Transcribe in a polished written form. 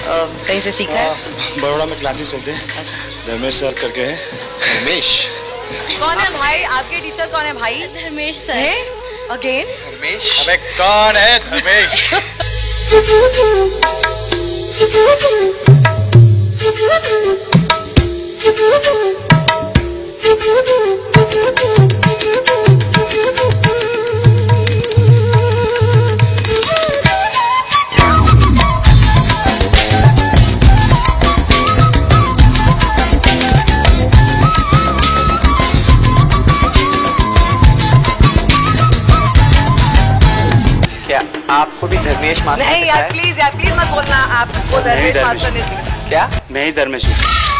कहीं से सीखा है? बड़ोड़ा में क्लासेस चलते हैं, धर्मेश सर करके है। धर्मेश कौन है भाई? आपके टीचर कौन है भाई? धर्मेश सर। अगेन धर्मेश अबे कौन है धर्मेश? आपको भी धर्मेश मास्टर? नहीं यार प्लीज मत बोलना, आपको धर्मेश मास्टर ने सिखाया। क्या? मैं ही धर्मेश हूँ।